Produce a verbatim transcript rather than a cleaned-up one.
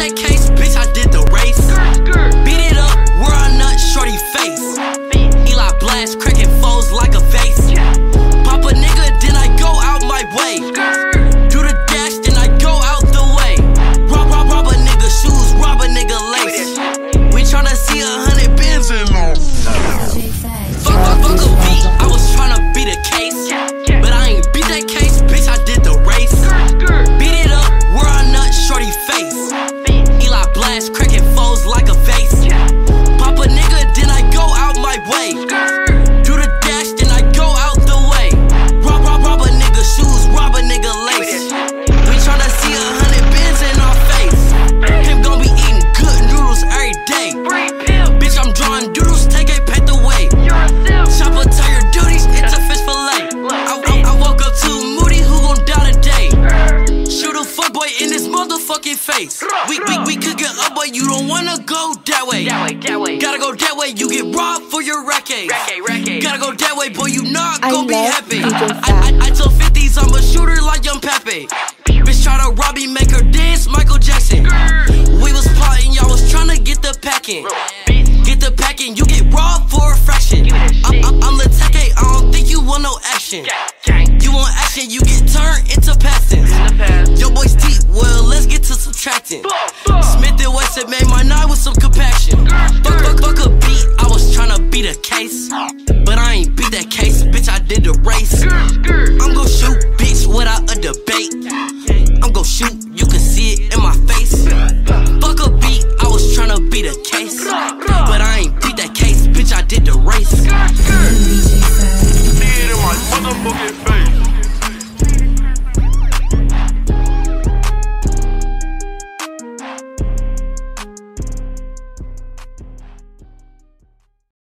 that case, bitch, I did the race. Beat it up, where I nut, shorty face. Eli blast, cracking foes like a vase. Pop a nigga, then I go out my way. Do the dash, then I go out the way. Rob, rob, rob a nigga shoes, rob a nigga lace. We tryna see a hundred bins in them. Fuck, fuck, fuck a beat, I was tryna beat a case. But I ain't beat that case, bitch, I did the race. Beat it up, where I nut, shorty face. Eli blast, cracking foes like a vase. Pop a nigga, then I go out my way. Do the dash, then I go out the way. Rob, rob, rob a nigga shoes, rob a nigga lace. We tryna see a hundred bins in our face. Him gon' be eating good noodles every day. Bitch, I'm drawing doodles, take a pet away. Chopper tell your duties, it's a fish fillet. I, I, I woke up too moody, who gon' die today? Shoot a fuckboy in his motherfucking face. We, we, we could get up, but you don't wanna go that way. That way, that way. Gotta go that way, you get robbed for your racket. Racket, Gotta go that way, boy, you not gon' be happy. D J I, I, I told fifties I'm a shooter like Young Pepe. Bitch try to rob me, make her dance, Michael Jackson. We was plotting, y'all was tryna get the packing. Get the packing, you get robbed for a fraction. I, I, I'm the tech, I don't think you want no action. You want action, you get turned into passing. Your boy's deep, well, let's get to subtracting. Smith and Wesson made my